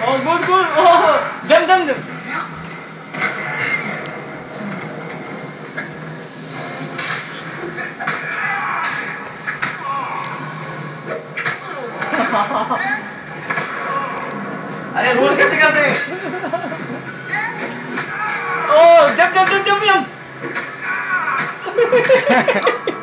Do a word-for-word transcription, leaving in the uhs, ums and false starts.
Oh, good, good. Oh, jump, jump, jump. अरे roll कैसे करते हैं? Oh, jump, jump, jump, jump, jump.